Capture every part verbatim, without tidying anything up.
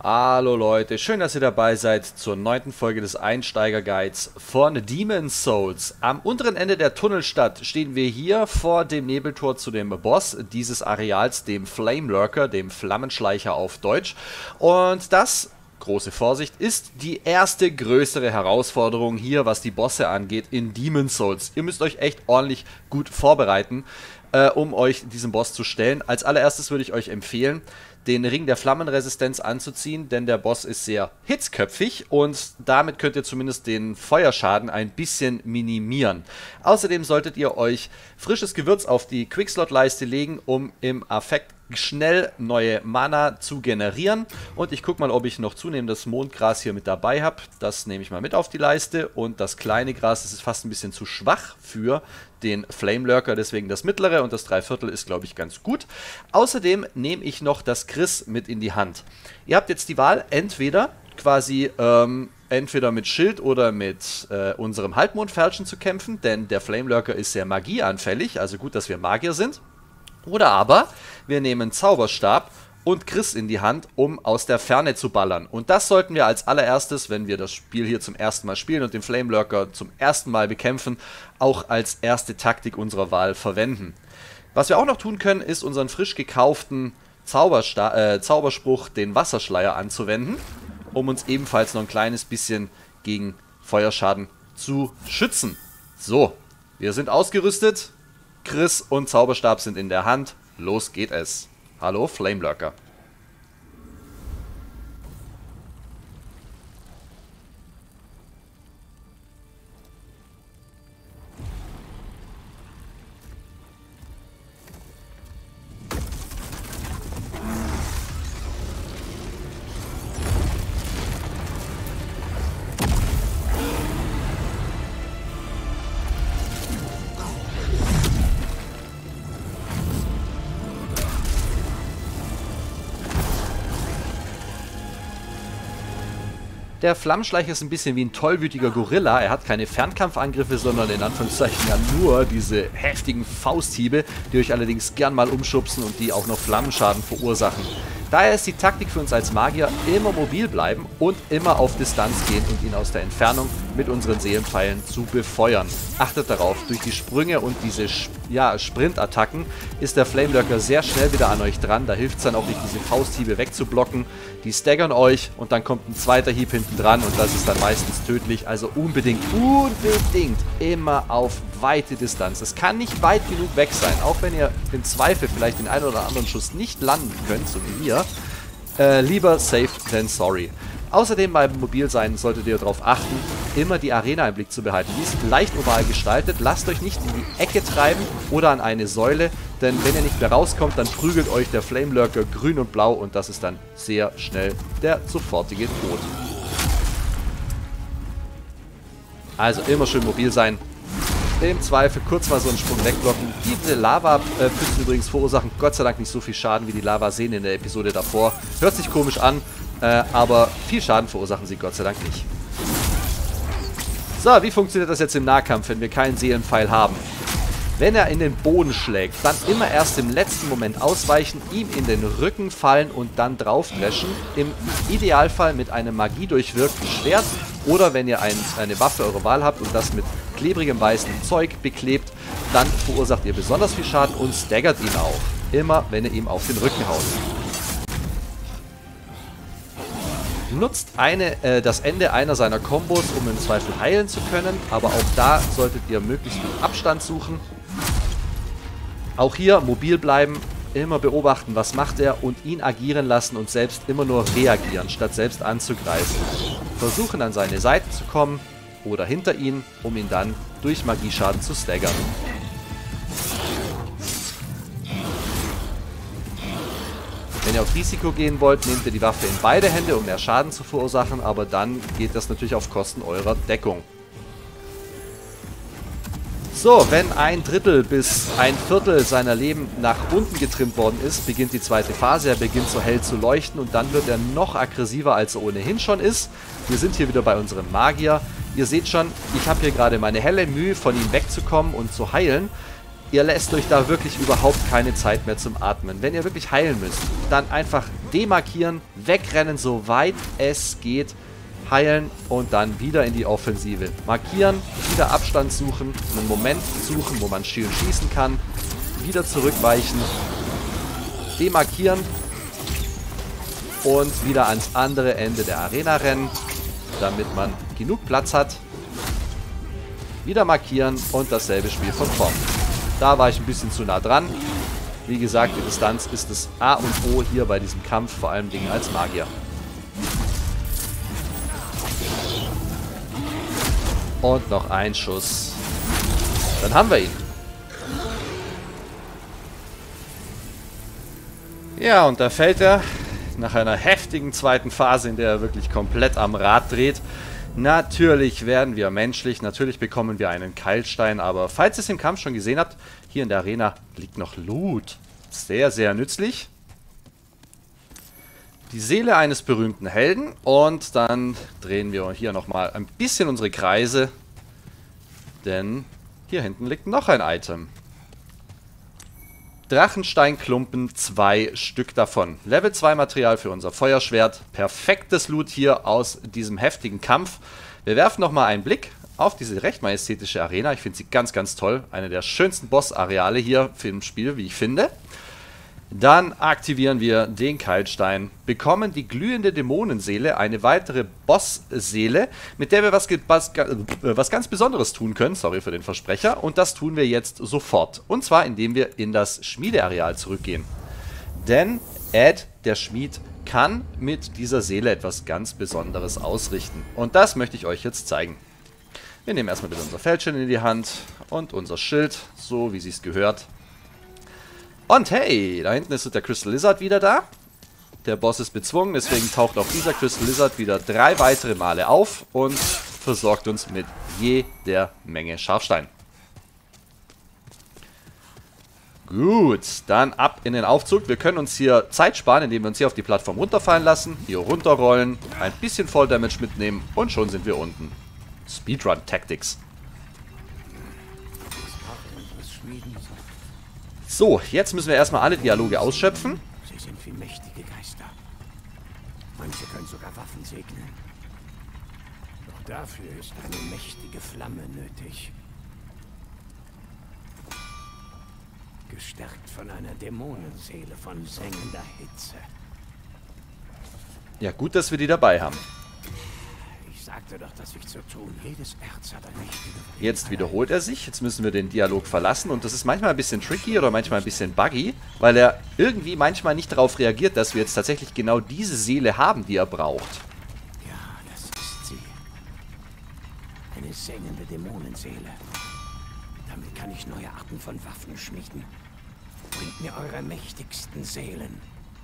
Hallo Leute, schön, dass ihr dabei seid zur neunten Folge des Einsteiger-Guides von Demon's Souls. Am unteren Ende der Tunnelstadt stehen wir hier vor dem Nebeltor zu dem Boss dieses Areals, dem Flame Lurker, dem Flammenschleicher auf Deutsch. Und das, große Vorsicht, ist die erste größere Herausforderung hier, was die Bosse angeht, in Demon's Souls. Ihr müsst euch echt ordentlich gut vorbereiten, äh, um euch diesem Boss zu stellen. Als allererstes würde ich euch empfehlen, den Ring der Flammenresistenz anzuziehen, denn der Boss ist sehr hitzköpfig und damit könnt ihr zumindest den Feuerschaden ein bisschen minimieren. Außerdem solltet ihr euch frisches Gewürz auf die Quickslot-Leiste legen, um im Affekt schnell neue Mana zu generieren. Und ich gucke mal, ob ich noch zunehmendes Mondgras hier mit dabei habe. Das nehme ich mal mit auf die Leiste. Und das kleine Gras, das ist fast ein bisschen zu schwach für den Flame Lurker, deswegen das mittlere, und das Dreiviertel ist, glaube ich, ganz gut. Außerdem nehme ich noch das Chris mit in die Hand. Ihr habt jetzt die Wahl, entweder quasi ähm, entweder mit Schild oder mit äh, unserem Halbmondfälschen zu kämpfen, denn der Flame Lurker ist sehr magieanfällig, also gut, dass wir Magier sind. Oder aber wir nehmen Zauberstab und Chris in die Hand, um aus der Ferne zu ballern. Und das sollten wir als allererstes, wenn wir das Spiel hier zum ersten Mal spielen und den Flame Lurker zum ersten Mal bekämpfen, auch als erste Taktik unserer Wahl verwenden. Was wir auch noch tun können, ist unseren frisch gekauften Zaubersta äh, Zauberspruch, den Wasserschleier, anzuwenden, um uns ebenfalls noch ein kleines bisschen gegen Feuerschaden zu schützen. So, wir sind ausgerüstet. Chris und Zauberstab sind in der Hand. Los geht es. Hallo, Flame Lurker. Der Flammenschleicher ist ein bisschen wie ein tollwütiger Gorilla. Er hat keine Fernkampfangriffe, sondern in Anführungszeichen ja nur diese heftigen Fausthiebe, die euch allerdings gern mal umschubsen und die auch noch Flammenschaden verursachen. Daher ist die Taktik für uns als Magier immer mobil bleiben und immer auf Distanz gehen und ihn aus der Entfernung mit unseren Seelenpfeilen zu befeuern. Achtet darauf, durch die Sprünge und diese ja, Sprintattacken ist der Flame Lurker sehr schnell wieder an euch dran. Da hilft es dann auch nicht, diese Fausthiebe wegzublocken. Die staggern euch und dann kommt ein zweiter Hieb hinten dran und das ist dann meistens tödlich. Also unbedingt, unbedingt immer auf weite Distanz. Es kann nicht weit genug weg sein, auch wenn ihr im Zweifel vielleicht den einen oder anderen Schuss nicht landen könnt, so wie wir. Äh, lieber safe than sorry. Außerdem beim Mobilsein solltet ihr darauf achten, immer die Arena im Blick zu behalten. Die ist leicht oval gestaltet. Lasst euch nicht in die Ecke treiben oder an eine Säule, denn wenn ihr nicht mehr rauskommt, dann prügelt euch der Flame Lurker grün und blau und das ist dann sehr schnell der sofortige Tod. Also immer schön mobil sein. Im Zweifel kurz mal so einen Sprung wegblocken. Diese Lava-Pfützen übrigens verursachen Gott sei Dank nicht so viel Schaden wie die Lavaseen in der Episode davor. Hört sich komisch an, äh, aber viel Schaden verursachen sie Gott sei Dank nicht. So, wie funktioniert das jetzt im Nahkampf, wenn wir keinen Seelenpfeil haben? Wenn er in den Boden schlägt, dann immer erst im letzten Moment ausweichen, ihm in den Rücken fallen und dann draufdreschen. Im Idealfall mit einem magiedurchwirkten Schwert oder wenn ihr ein, eine Waffe eurer Wahl habt und das mit klebrigem weißem Zeug beklebt, dann verursacht ihr besonders viel Schaden und staggert ihn auch. Immer, wenn ihr ihm auf den Rücken haut. Nutzt eine, äh, das Ende einer seiner Kombos, um im Zweifel heilen zu können, aber auch da solltet ihr möglichst viel Abstand suchen. Auch hier mobil bleiben, immer beobachten, was macht er und ihn agieren lassen und selbst immer nur reagieren, statt selbst anzugreifen. Versuchen an seine Seite zu kommen oder hinter ihn, um ihn dann durch Magieschaden zu staggern. Wenn ihr auf Risiko gehen wollt, nehmt ihr die Waffe in beide Hände, um mehr Schaden zu verursachen, aber dann geht das natürlich auf Kosten eurer Deckung. So, wenn ein Drittel bis ein Viertel seiner Leben nach unten getrimmt worden ist, beginnt die zweite Phase. Er beginnt so hell zu leuchten und dann wird er noch aggressiver, als er ohnehin schon ist. Wir sind hier wieder bei unserem Magier. Ihr seht schon, ich habe hier gerade meine helle Mühe, von ihm wegzukommen und zu heilen. ihr lässt euch da wirklich überhaupt keine Zeit mehr zum Atmen. Wenn ihr wirklich heilen müsst, dann einfach demarkieren, wegrennen, so weit es geht, heilen und dann wieder in die Offensive. Markieren, wieder Abstand suchen, einen Moment suchen, wo man Shield schießen kann, wieder zurückweichen, demarkieren und wieder ans andere Ende der Arena rennen, damit man genug Platz hat. Wieder markieren und dasselbe Spiel von vorn. Da war ich ein bisschen zu nah dran. Wie gesagt, die Distanz ist das A und O hier bei diesem Kampf, vor allem Dingen als Magier. Und noch ein Schuss. Dann haben wir ihn. Ja, und da fällt er nach einer heftigen zweiten Phase, in der er wirklich komplett am Rad dreht. Natürlich werden wir menschlich, natürlich bekommen wir einen Keilstein, aber falls ihr es im Kampf schon gesehen habt, hier in der Arena liegt noch Loot. Sehr, sehr nützlich. Die Seele eines berühmten Helden und dann drehen wir hier nochmal ein bisschen unsere Kreise, denn hier hinten liegt noch ein Item. Drachensteinklumpen, zwei Stück davon. Level zwei Material für unser Feuerschwert. Perfektes Loot hier aus diesem heftigen Kampf. Wir werfen nochmal einen Blick auf diese recht majestätische Arena. Ich finde sie ganz, ganz toll. Eine der schönsten Boss-Areale hier für das Spiel, wie ich finde. Dann aktivieren wir den Keilstein, bekommen die glühende Dämonenseele, eine weitere Boss-Seele, mit der wir was, was, was ganz Besonderes tun können. Sorry für den Versprecher. Und das tun wir jetzt sofort. Und zwar, indem wir in das Schmiedeareal zurückgehen. Denn Ed, der Schmied, kann mit dieser Seele etwas ganz Besonderes ausrichten. Und das möchte ich euch jetzt zeigen. Wir nehmen erstmal wieder unser Fältchen in die Hand und unser Schild, so wie sie es gehört. Und hey, da hinten ist der Crystal Lizard wieder da. Der Boss ist bezwungen, deswegen taucht auch dieser Crystal Lizard wieder drei weitere Male auf und versorgt uns mit jeder Menge Scharfstein. Gut, dann ab in den Aufzug. Wir können uns hier Zeit sparen, indem wir uns hier auf die Plattform runterfallen lassen, hier runterrollen, ein bisschen Voll Damage mitnehmen und schon sind wir unten. Speedrun Tactics. So, jetzt müssen wir erstmal alle Dialoge ausschöpfen. Sie sind wie mächtige Geister. Manche können sogar Waffen segnen. Doch dafür ist eine mächtige Flamme nötig. Gestärkt von einer Dämonenseele von sengender Hitze. Ja, gut, dass wir die dabei haben. Ich sagte doch, dass ich zu tun. Jedes Erz hat eine mächtige Flamme. Jetzt wiederholt er sich. Jetzt müssen wir den Dialog verlassen. Und das ist manchmal ein bisschen tricky oder manchmal ein bisschen buggy, weil er irgendwie manchmal nicht darauf reagiert, dass wir jetzt tatsächlich genau diese Seele haben, die er braucht. Ja, das ist sie. Eine sengende Dämonenseele. Damit kann ich neue Arten von Waffen schmieden. Bringt mir eure mächtigsten Seelen.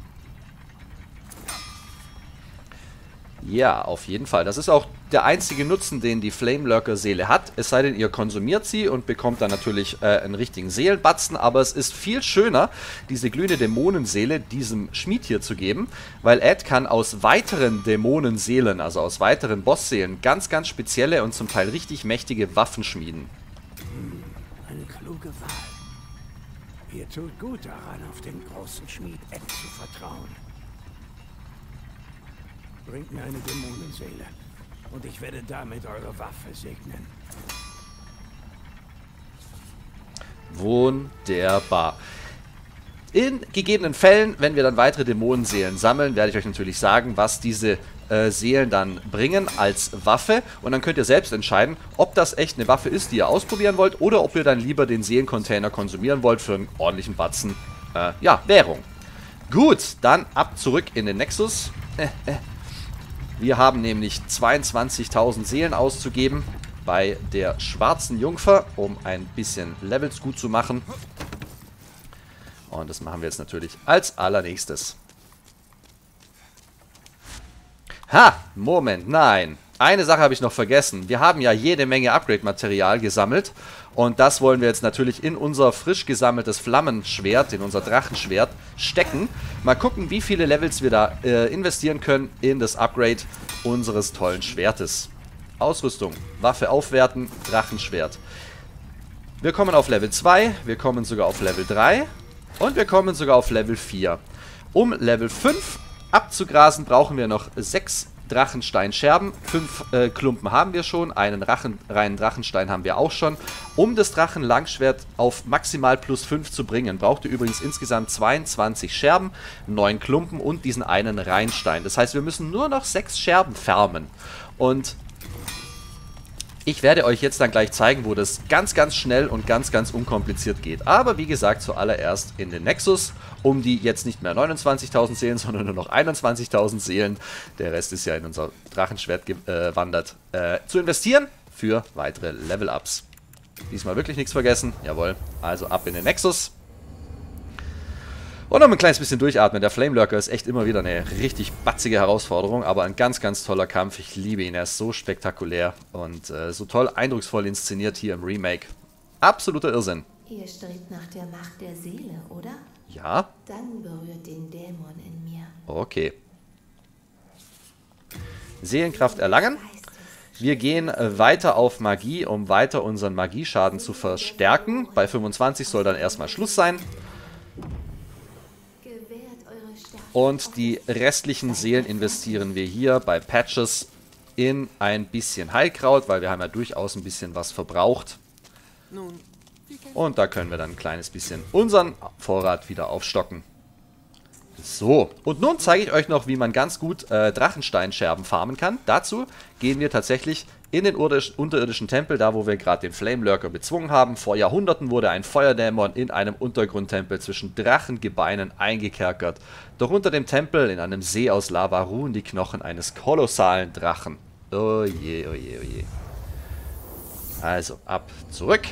Ja, auf jeden Fall. Das ist auch der einzige Nutzen, den die Flamelurker-Seele hat. Es sei denn, ihr konsumiert sie und bekommt dann natürlich äh, einen richtigen Seelenbatzen. Aber es ist viel schöner, diese glühende Dämonenseele diesem Schmied hier zu geben, weil Ed kann aus weiteren Dämonenseelen, also aus weiteren Bossseelen, ganz, ganz spezielle und zum Teil richtig mächtige Waffen schmieden. Hm, eine kluge Wahl. Ihr tut gut daran, auf den großen Schmied Ed zu vertrauen. Bringt mir eine Dämonenseele und ich werde damit eure Waffe segnen. Wunderbar. In gegebenen Fällen, wenn wir dann weitere Dämonenseelen sammeln, werde ich euch natürlich sagen, was diese äh, Seelen dann bringen als Waffe. Und dann könnt ihr selbst entscheiden, ob das echt eine Waffe ist, die ihr ausprobieren wollt, oder ob ihr dann lieber den Seelencontainer konsumieren wollt für einen ordentlichen Batzen, äh, ja, Währung. Gut, dann ab zurück in den Nexus. Wir haben nämlich zweiundzwanzigtausend Seelen auszugeben bei der schwarzen Jungfer, um ein bisschen Levels gut zu machen. Und das machen wir jetzt natürlich als allernächstes. Ha! Moment, nein. Eine Sache habe ich noch vergessen. Wir haben ja jede Menge Upgrade-Material gesammelt. Und das wollen wir jetzt natürlich in unser frisch gesammeltes Flammenschwert, in unser Drachenschwert stecken. Mal gucken, wie viele Levels wir da äh, investieren können in das Upgrade unseres tollen Schwertes. Ausrüstung, Waffe aufwerten, Drachenschwert. Wir kommen auf Level zwei, wir kommen sogar auf Level drei und wir kommen sogar auf Level vier. Um Level fünf abzugrasen, brauchen wir noch sechs Drachensteinscherben. Fünf äh, Klumpen haben wir schon, einen Rachen, reinen Drachenstein haben wir auch schon. Um das Drachenlangschwert auf maximal plus fünf zu bringen, braucht ihr übrigens insgesamt zweiundzwanzig Scherben, neun Klumpen und diesen einen Reinstein. Das heißt, wir müssen nur noch sechs Scherben farmen. Und ich werde euch jetzt dann gleich zeigen, wo das ganz, ganz schnell und ganz, ganz unkompliziert geht. Aber wie gesagt, zuallererst in den Nexus, um die jetzt nicht mehr neunundzwanzigtausend Seelen, sondern nur noch einundzwanzigtausend Seelen, der Rest ist ja in unser Drachenschwert gewandert, äh, zu investieren für weitere Level-Ups. Diesmal wirklich nichts vergessen, jawohl, also ab in den Nexus. Und noch ein kleines bisschen durchatmen. Der Flamelurker ist echt immer wieder eine richtig batzige Herausforderung, aber ein ganz, ganz toller Kampf. Ich liebe ihn, er ist so spektakulär und äh, so toll, eindrucksvoll inszeniert hier im Remake. Absoluter Irrsinn. Ihr strebt nach der Macht der Seele, oder? Ja. Dann berührt den Dämon in mir. Okay. Seelenkraft erlangen. Wir gehen weiter auf Magie, um weiter unseren Magieschaden zu verstärken. Bei fünfundzwanzig soll dann erstmal Schluss sein. Und die restlichen Seelen investieren wir hier bei Patches in ein bisschen Heilkraut, weil wir haben ja durchaus ein bisschen was verbraucht. Und da können wir dann ein kleines bisschen unseren Vorrat wieder aufstocken. So, und nun zeige ich euch noch, wie man ganz gut äh, Drachensteinscherben farmen kann. Dazu gehen wir tatsächlich in den unterirdischen Tempel, da wo wir gerade den Flamelurker bezwungen haben. Vor Jahrhunderten wurde ein Feuerdämon in einem Untergrundtempel zwischen Drachengebeinen eingekerkert. Doch unter dem Tempel, in einem See aus Lava, ruhen die Knochen eines kolossalen Drachen. Oh je, oh je, oh je. Also, ab, zurück.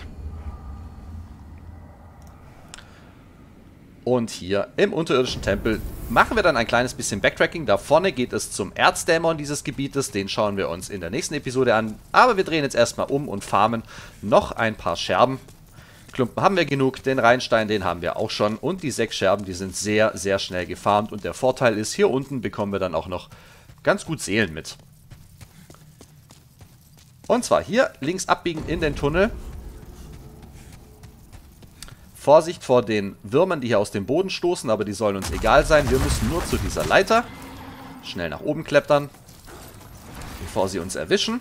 Und hier im unterirdischen Tempel machen wir dann ein kleines bisschen Backtracking. Da vorne geht es zum Erzdämon dieses Gebietes. Den schauen wir uns in der nächsten Episode an. Aber wir drehen jetzt erstmal um und farmen noch ein paar Scherben. Klumpen haben wir genug. Den Reinstein, den haben wir auch schon. Und die sechs Scherben, die sind sehr, sehr schnell gefarmt. Und der Vorteil ist, hier unten bekommen wir dann auch noch ganz gut Seelen mit. Und zwar hier links abbiegen in den Tunnel. Vorsicht vor den Würmern, die hier aus dem Boden stoßen, aber die sollen uns egal sein. Wir müssen nur zu dieser Leiter schnell nach oben klettern, bevor sie uns erwischen.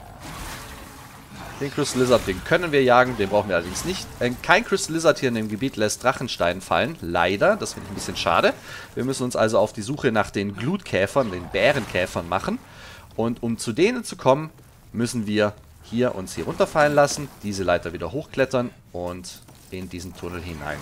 Den Crystal Lizard, den können wir jagen, den brauchen wir allerdings nicht. Äh, kein Crystal Lizard hier in dem Gebiet lässt Drachenstein fallen, leider. Das finde ich ein bisschen schade. Wir müssen uns also auf die Suche nach den Glutkäfern, den Bärenkäfern machen. Und um zu denen zu kommen, müssen wir hier uns hier runterfallen lassen, diese Leiter wieder hochklettern und in diesen Tunnel hinein.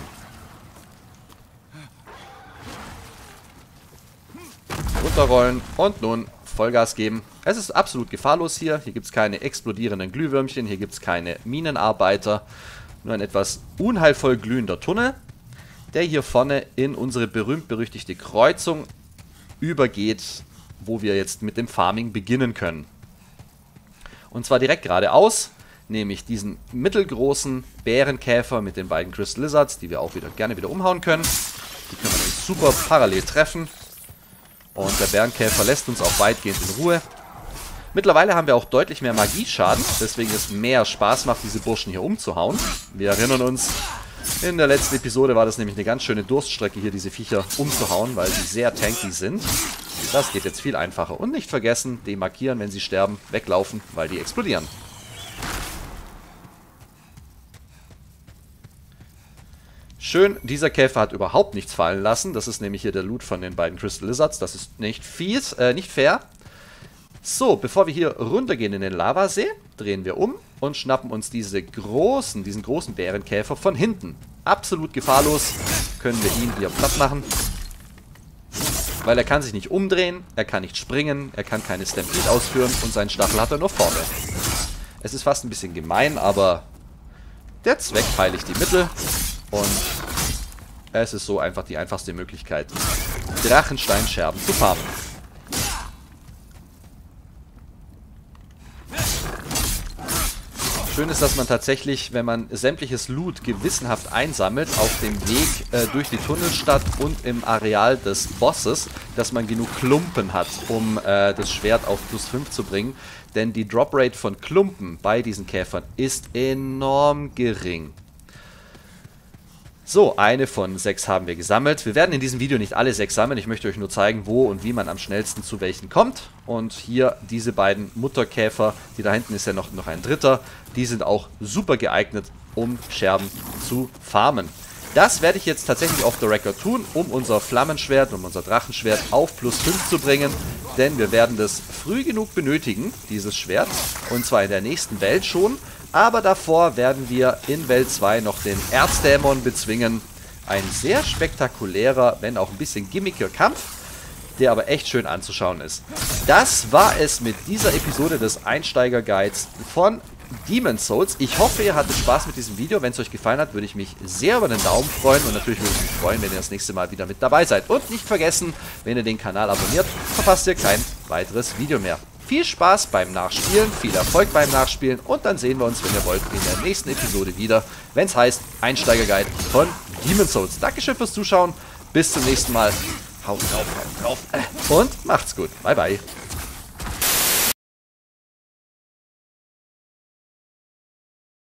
Runterrollen und nun Vollgas geben. Es ist absolut gefahrlos hier. Hier gibt es keine explodierenden Glühwürmchen, hier gibt es keine Minenarbeiter. Nur ein etwas unheilvoll glühender Tunnel, der hier vorne in unsere berühmt-berüchtigte Kreuzung übergeht, wo wir jetzt mit dem Farming beginnen können. Und zwar direkt geradeaus. Nämlich diesen mittelgroßen Bärenkäfer mit den beiden Crystal Lizards, die wir auch wieder gerne wieder umhauen können. Die können wir nämlich super parallel treffen. Und der Bärenkäfer lässt uns auch weitgehend in Ruhe. Mittlerweile haben wir auch deutlich mehr Magieschaden, deswegen es mehr Spaß macht, diese Burschen hier umzuhauen. Wir erinnern uns, in der letzten Episode war das nämlich eine ganz schöne Durststrecke, hier diese Viecher umzuhauen, weil sie sehr tanky sind. Das geht jetzt viel einfacher. Und nicht vergessen, demarkieren, wenn sie sterben, weglaufen, weil die explodieren. Schön, dieser Käfer hat überhaupt nichts fallen lassen. Das ist nämlich hier der Loot von den beiden Crystal Lizards. Das ist nicht fies, äh, nicht fair. So, bevor wir hier runtergehen in den Lavasee, drehen wir um und schnappen uns diese großen, diesen großen Bärenkäfer von hinten. Absolut gefahrlos können wir ihn hier platt machen. Weil er kann sich nicht umdrehen, er kann nicht springen, er kann keine Stampede ausführen und seinen Stachel hat er nur vorne. Es ist fast ein bisschen gemein, aber der Zweck heiligt die Mittel. Und es ist so einfach die einfachste Möglichkeit, Drachensteinscherben zu farmen. Schön ist, dass man tatsächlich, wenn man sämtliches Loot gewissenhaft einsammelt, auf dem Weg äh, durch die Tunnelstadt und im Areal des Bosses, dass man genug Klumpen hat, um äh, das Schwert auf plus fünf zu bringen. Denn die Drop-Rate von Klumpen bei diesen Käfern ist enorm gering. So, eine von sechs haben wir gesammelt. Wir werden in diesem Video nicht alle sechs sammeln. Ich möchte euch nur zeigen, wo und wie man am schnellsten zu welchen kommt. Und hier diese beiden Mutterkäfer, die da hinten ist ja noch, noch ein dritter, die sind auch super geeignet, um Scherben zu farmen. Das werde ich jetzt tatsächlich off the record tun, um unser Flammenschwert, um unser Drachenschwert auf plus fünf zu bringen. Denn wir werden das früh genug benötigen, dieses Schwert. Und zwar in der nächsten Welt schon. Aber davor werden wir in Welt zwei noch den Erzdämon bezwingen. Ein sehr spektakulärer, wenn auch ein bisschen gimmickiger Kampf, der aber echt schön anzuschauen ist. Das war es mit dieser Episode des Einsteiger-Guides von Demon's Souls. Ich hoffe, ihr hattet Spaß mit diesem Video. Wenn es euch gefallen hat, würde ich mich sehr über den Daumen freuen. Und natürlich würde ich mich freuen, wenn ihr das nächste Mal wieder mit dabei seid. Und nicht vergessen, wenn ihr den Kanal abonniert, verpasst ihr kein weiteres Video mehr. Viel Spaß beim Nachspielen, viel Erfolg beim Nachspielen und dann sehen wir uns, wenn ihr wollt, in der nächsten Episode wieder, wenn es heißt Einsteiger-Guide von Demon's Souls. Dankeschön fürs Zuschauen, bis zum nächsten Mal. Haut drauf, haut drauf und macht's gut. Bye, bye.